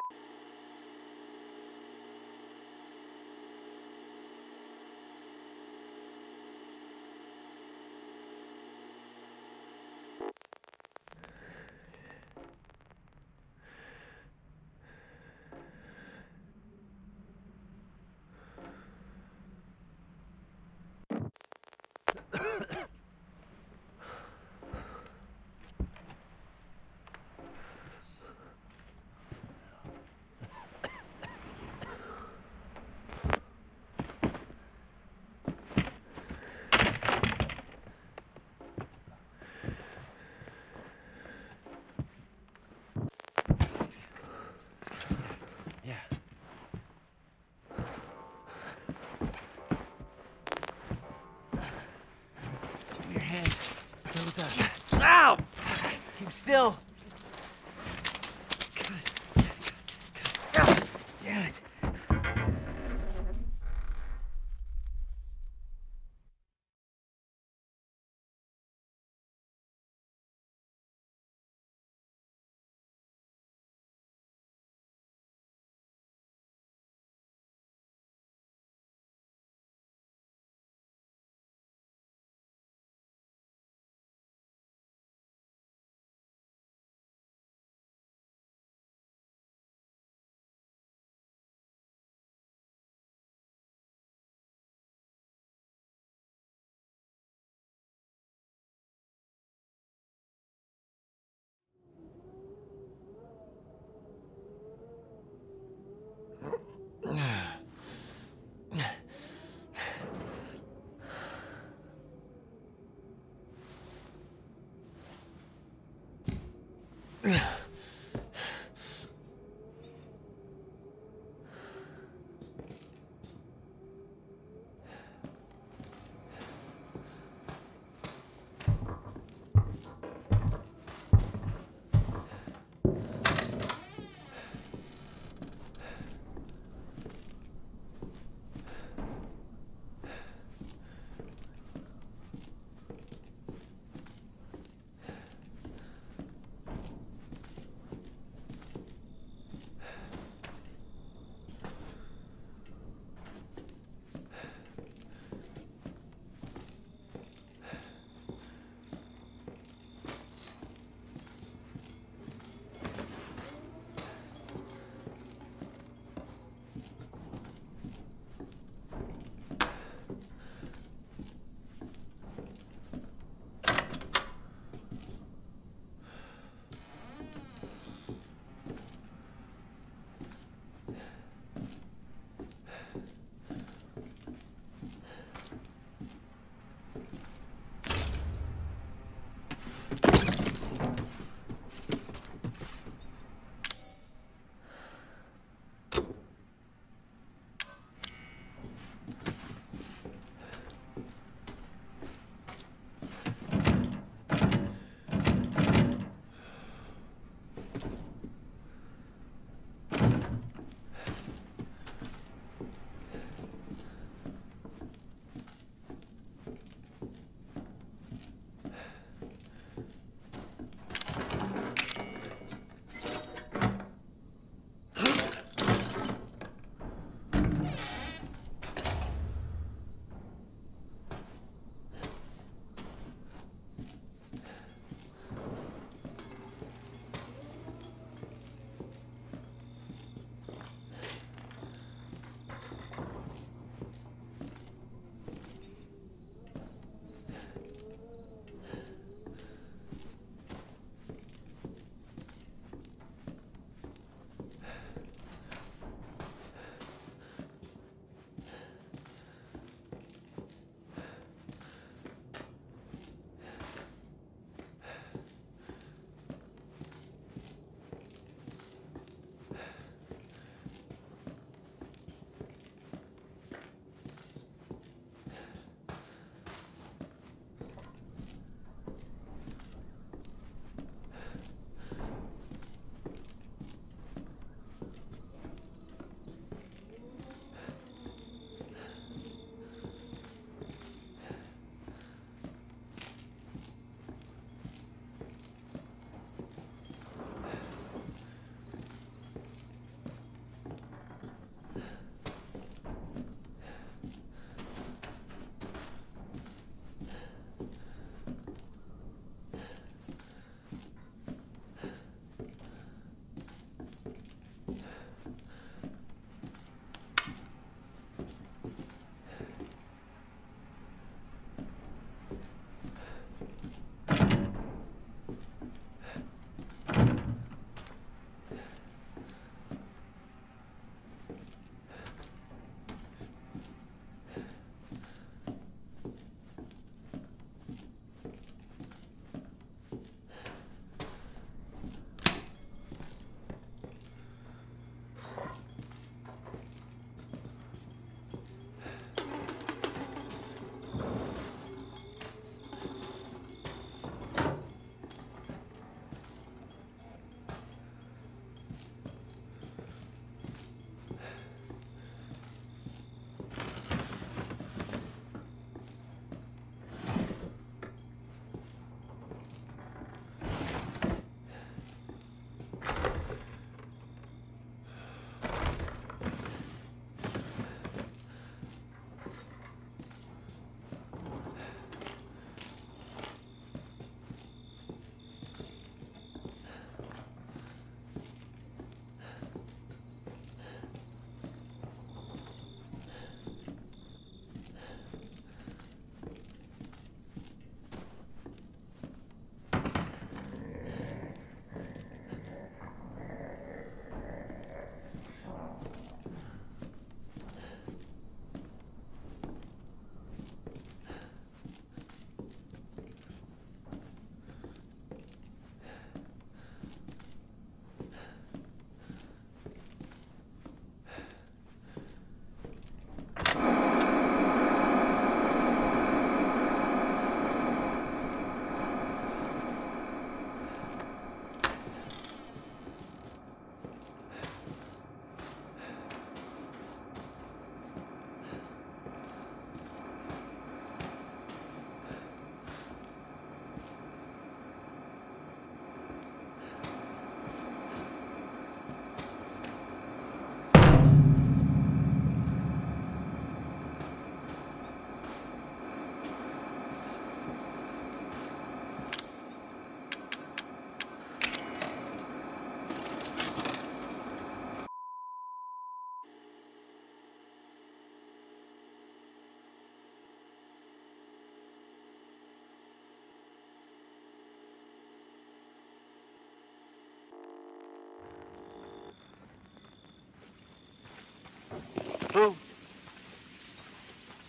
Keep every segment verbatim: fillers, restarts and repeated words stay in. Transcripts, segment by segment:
Your hand. Go with us. Ow! Keep still. Damn it.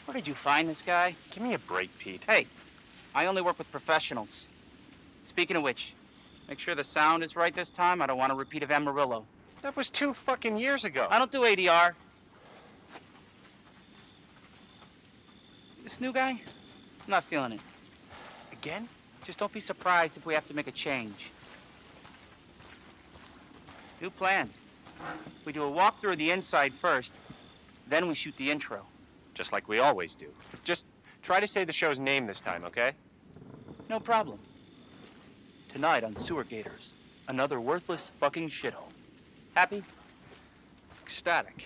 Where did you find this guy? Give me a break, Pete. Hey, I only work with professionals. Speaking of which, make sure the sound is right this time. I don't want a repeat of Amarillo. That was two fucking years ago. I don't do A D R. This new guy? I'm not feeling it. Again? Just don't be surprised if we have to make a change. New plan. We do a walkthrough of the inside first, then we shoot the intro. Just like we always do. Just try to say the show's name this time, okay? No problem. Tonight on Sewer Gators, another worthless fucking shithole. Happy? Ecstatic.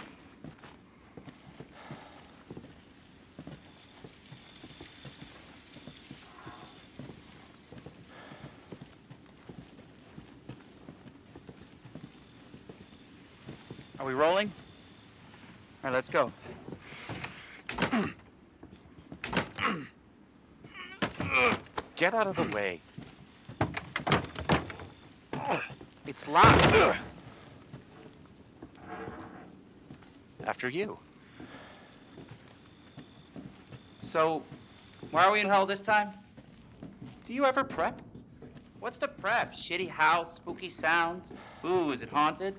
Are we rolling? All right, let's go. Get out of the way. It's locked. After you. So, why are we in hell this time? Do you ever prep? What's the prep? Shitty house, spooky sounds? Ooh, is it haunted?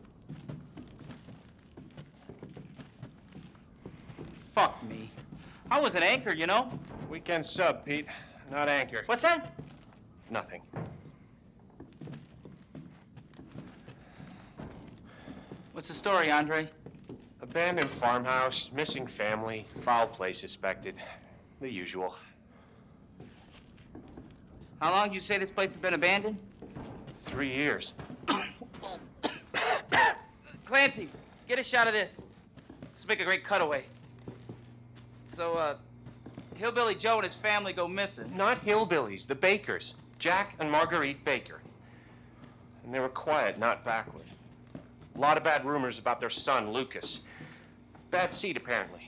Fuck me. I was an anchor, you know? Weekend sub, Pete. Not anchor. What's that? Nothing. What's the story, Andre? Abandoned farmhouse, missing family, foul play suspected. The usual. How long did you say this place has been abandoned? Three years. Clancy, get a shot of this. Let's make a great cutaway. So, uh, Hillbilly Joe and his family go missing. Not hillbillies, the Bakers. Jack and Marguerite Baker. And they were quiet, not backward. A lot of bad rumors about their son, Lucas. Bad seed, apparently.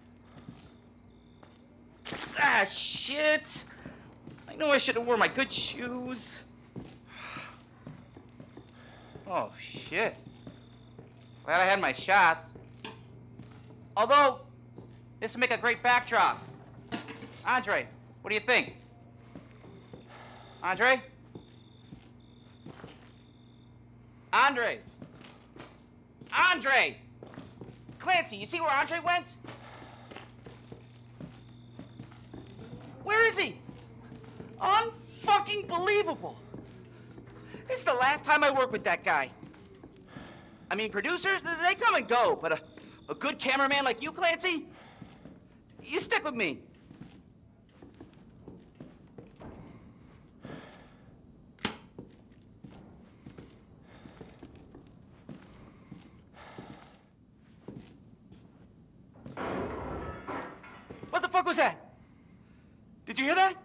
Ah, shit! I know I should have worn my good shoes. Oh, shit. Glad I had my shots. Although, this would make a great backdrop. Andre, what do you think? Andre? Andre! Andre! Clancy, you see where Andre went? Where is he? Unfucking believable. This is the last time I work with that guy. I mean, producers, they come and go, but a, a good cameraman like you, Clancy, you stick with me. What the fuck was that? Did you hear that?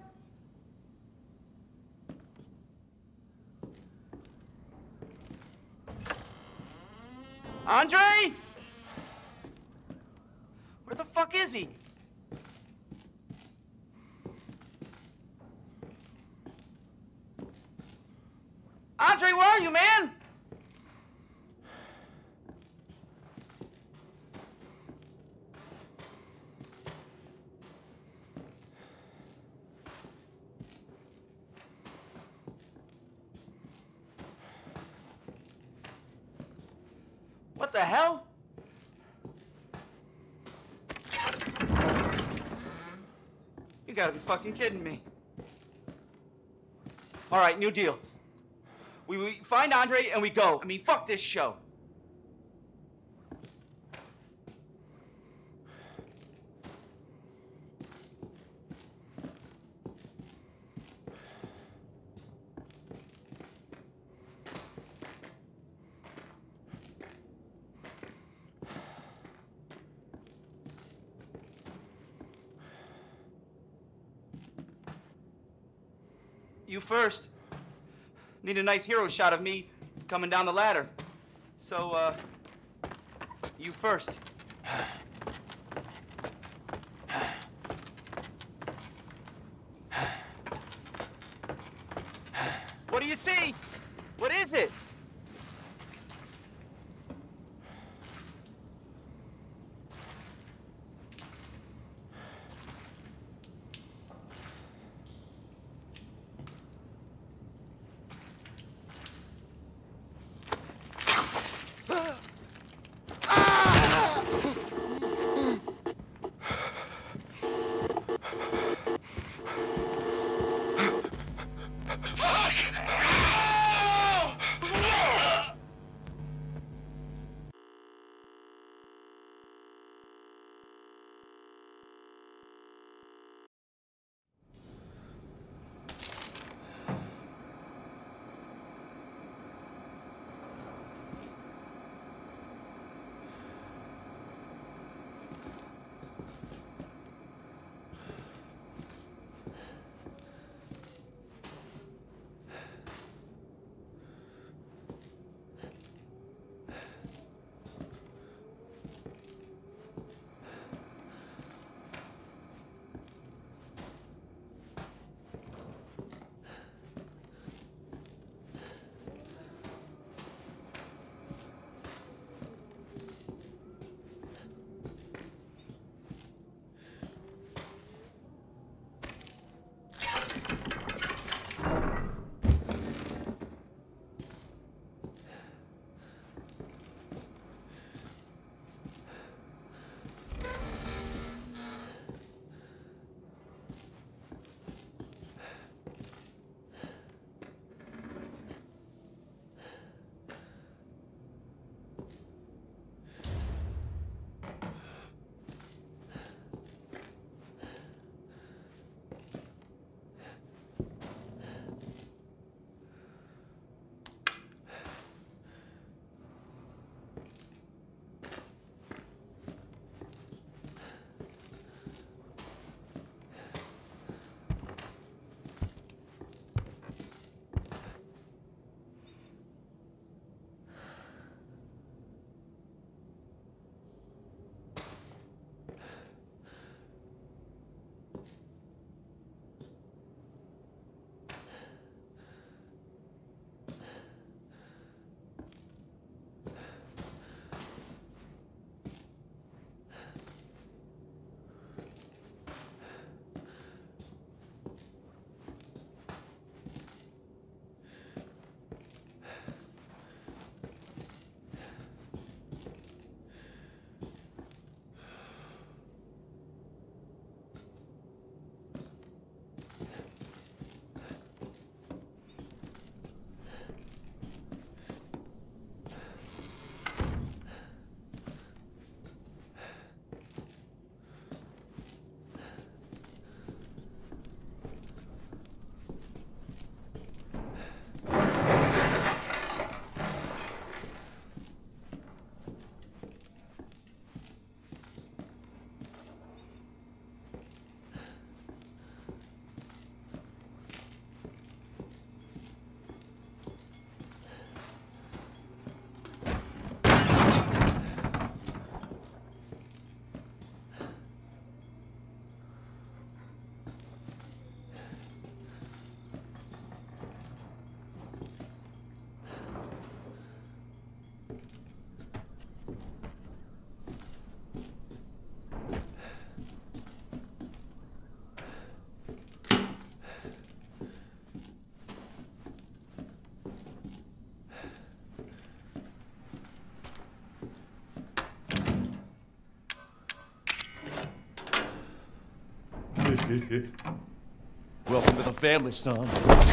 Andre? Where the fuck is he? Andre, where are you, man? What the hell? You gotta be fucking kidding me. All right, new deal. We, we find Andre and we go. I mean, fuck this show. You first. Need a nice hero shot of me coming down the ladder. So, uh, you first. What do you see? What is it? Welcome to the family, son.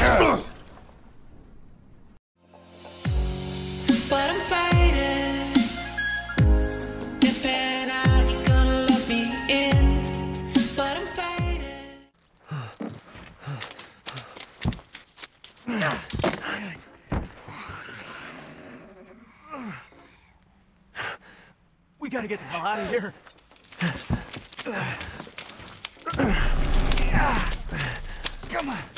But I'm fighting. If and I, you're gonna let me in. But I'm fighting. We gotta get the hell out of here. Come on.